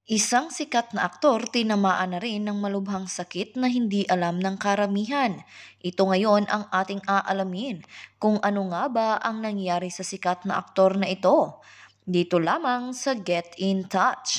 Isang sikat na aktor tinamaan na rin ng malubhang sakit na hindi alam ng karamihan. Ito ngayon ang ating aalamin kung ano nga ba ang nangyari sa sikat na aktor na ito. Dito lamang sa Get in Touch.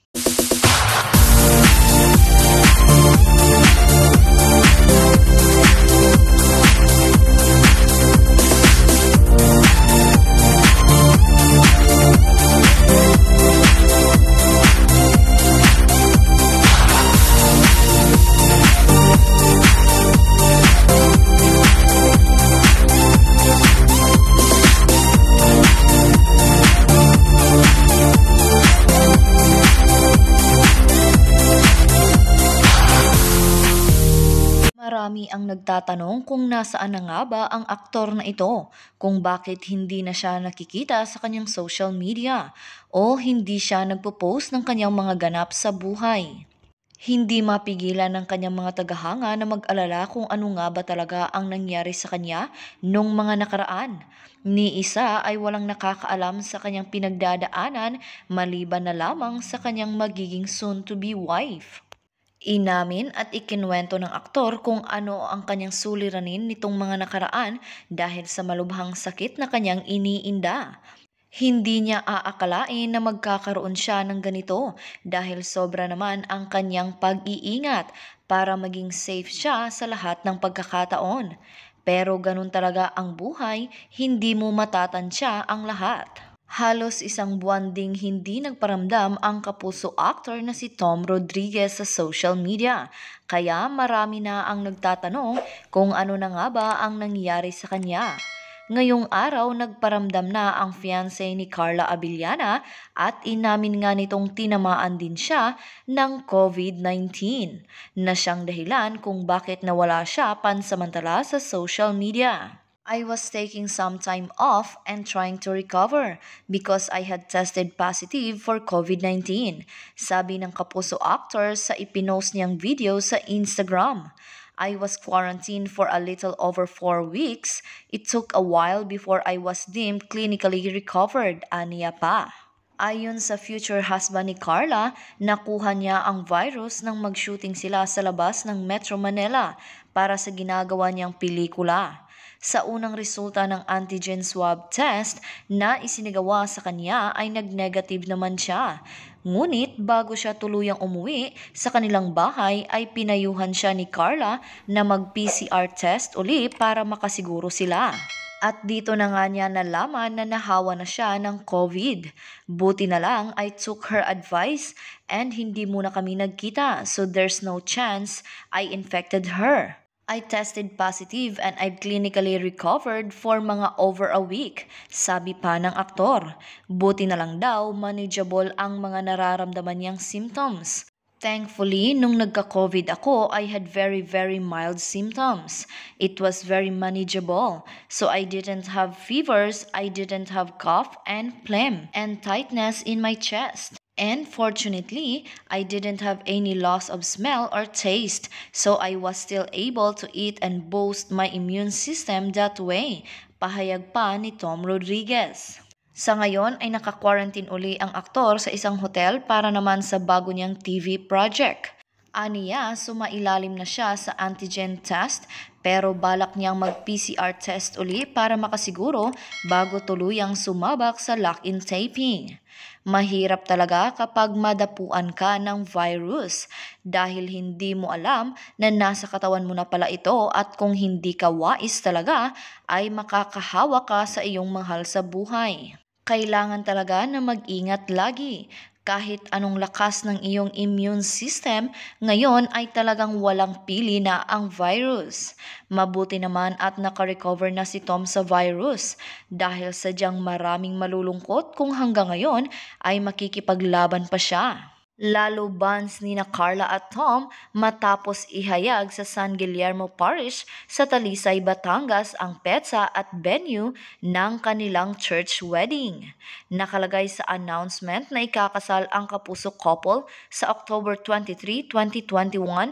Marami ang nagtatanong kung nasaan na nga ba ang aktor na ito, kung bakit hindi na siya nakikita sa kanyang social media o hindi siya nagpo-post ng kanyang mga ganap sa buhay. Hindi mapigilan ng kanyang mga tagahanga na mag-alala kung ano nga ba talaga ang nangyari sa kanya nung mga nakaraan. Ni isa ay walang nakakaalam sa kanyang pinagdadaanan maliban na lamang sa kanyang magiging soon-to-be wife. Inamin at ikinwento ng aktor kung ano ang kanyang suliranin nitong mga nakaraan dahil sa malubhang sakit na kanyang iniinda. Hindi niya aakalain na magkakaroon siya ng ganito dahil sobra naman ang kanyang pag-iingat para maging safe siya sa lahat ng pagkakataon. Pero ganun talaga ang buhay, hindi mo matatansya ang lahat. Halos isang buwan ding hindi nagparamdam ang kapuso actor na si Tom Rodriguez sa social media. Kaya marami na ang nagtatanong kung ano na nga ba ang nangyari sa kanya. Ngayong araw nagparamdam na ang fiancé ni Carla Abellana at inamin nga nitong tinamaan din siya ng COVID-19 na siyang dahilan kung bakit nawala siya pansamantala sa social media. I was taking some time off and trying to recover because I had tested positive for COVID-19, sabi ng kapuso actor sa ipinost niyang video sa Instagram. I was quarantined for a little over 4 weeks. It took a while before I was deemed clinically recovered, aniya pa. Ayon sa future husband ni Carla, nakuha niya ang virus nang mag-shooting sila sa labas ng Metro Manila para sa ginagawa niyang pelikula. Sa unang resulta ng antigen swab test na isinagawa sa kanya ay nag-negative naman siya. Ngunit bago siya tuluyang umuwi sa kanilang bahay ay pinayuhan siya ni Carla na mag-PCR test uli para makasiguro sila. At dito na nga niya nalaman na nahawa na siya ng COVID. Buti na lang I took her advice and hindi muna kami nagkita so there's no chance I infected her. I tested positive and I've clinically recovered for mga over a week, sabi pa ng aktor. Buti na lang daw manageable ang mga nararamdaman niyang symptoms. Thankfully, nung nagka-COVID ako, I had very mild symptoms. It was very manageable. So I didn't have fevers, I didn't have cough and phlegm and tightness in my chest. And fortunately, I didn't have any loss of smell or taste, so I was still able to eat and boost my immune system that way, pahayag pa ni Tom Rodriguez. Sa ngayon ay naka-quarantine uli ang aktor sa isang hotel para naman sa bago niyang TV project. Aniya, sumailalim na siya sa antigen test pero balak niyang mag-PCR test uli para makasiguro bago tuluyang sumabak sa lock-in taping. Mahirap talaga kapag madapuan ka ng virus dahil hindi mo alam na nasa katawan mo na pala ito at kung hindi ka wais talaga ay makakahawa ka sa iyong mahal sa buhay. Kailangan talaga na mag-ingat lagi. Kahit anong lakas ng iyong immune system, ngayon ay talagang walang pili na ang virus. Mabuti naman at nakarecover na si Tom sa virus dahil sadyang maraming malulungkot kung hanggang ngayon ay makikipaglaban pa siya. Lalo bans ni na Carla at Tom matapos ihayag sa San Guillermo Parish sa Talisay, Batangas ang petsa at venue ng kanilang church wedding. Nakalagay sa announcement na ikakasal ang kapuso couple sa October 23, 2021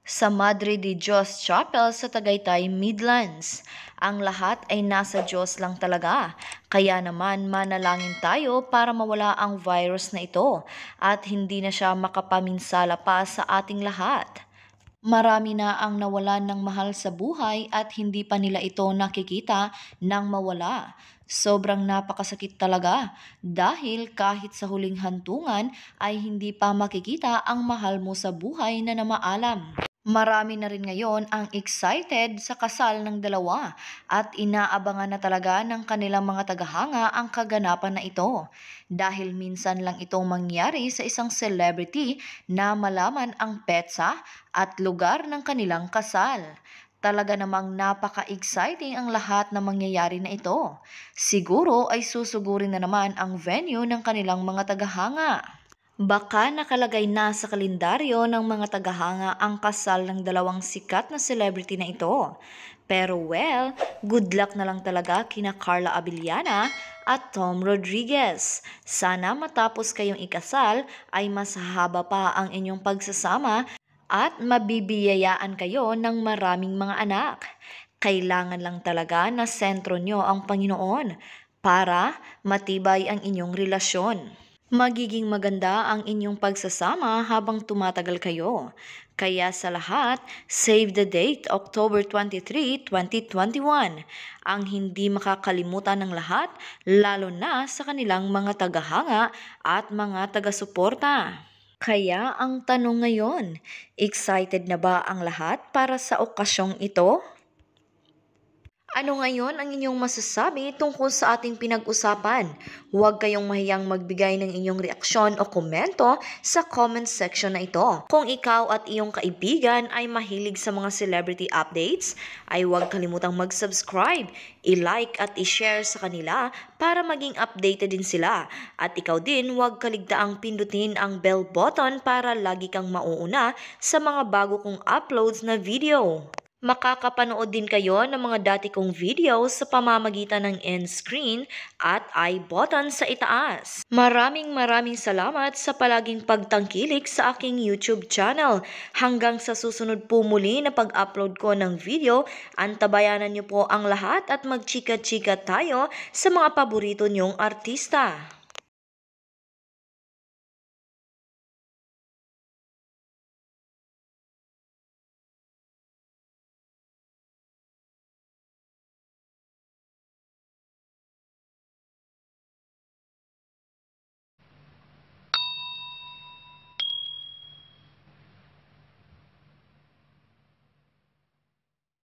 sa Madre de Dios Chapel sa Tagaytay, Midlands. Ang lahat ay nasa Diyos lang talaga. Kaya naman manalangin tayo para mawala ang virus na ito at hindi na siya makapaminsala pa sa ating lahat. Marami na ang nawalan ng mahal sa buhay at hindi pa nila ito nakikita nang mawala. Sobrang napakasakit talaga dahil kahit sa huling hantungan ay hindi pa makikita ang mahal mo sa buhay na namaalam. Marami na rin ngayon ang excited sa kasal ng dalawa at inaabangan na talaga ng kanilang mga tagahanga ang kaganapan na ito. Dahil minsan lang itong mangyari sa isang celebrity na malaman ang petsa at lugar ng kanilang kasal. Talaga namang napaka-exciting ang lahat na mangyayari na ito. Siguro ay susugurin na naman ang venue ng kanilang mga tagahanga. Baka nakalagay na sa kalendaryo ng mga tagahanga ang kasal ng dalawang sikat na celebrity na ito. Pero well, good luck na lang talaga kina Carla Abellana at Tom Rodriguez. Sana matapos kayong ikasal ay mas haba pa ang inyong pagsasama at mabibiyayaan kayo ng maraming mga anak. Kailangan lang talaga na sentro nyo ang Panginoon para matibay ang inyong relasyon. Magiging maganda ang inyong pagsasama habang tumatagal kayo. Kaya sa lahat, save the date October 23, 2021. Ang hindi makakalimutan ng lahat, lalo na sa kanilang mga tagahanga at mga taga-suporta. Kaya ang tanong ngayon, excited na ba ang lahat para sa okasyong ito? Ano ngayon ang inyong masasabi tungkol sa ating pinag-usapan? Huwag kayong mahiyang magbigay ng inyong reaksyon o komento sa comment section na ito. Kung ikaw at iyong kaibigan ay mahilig sa mga celebrity updates, ay huwag kalimutang mag-subscribe, i-like at i-share sa kanila para maging updated din sila. At ikaw din huwag kaligtaang pindutin ang bell button para lagi kang mauuna sa mga bago kong uploads na video. Makakapanood din kayo ng mga dati kong videos sa pamamagitan ng end screen at I button sa itaas. Maraming salamat sa palaging pagtangkilik sa aking YouTube channel. Hanggang sa susunod po muli na pag-upload ko ng video, antabayanan niyo po ang lahat at magchika-chika tayo sa mga paborito niyong artista.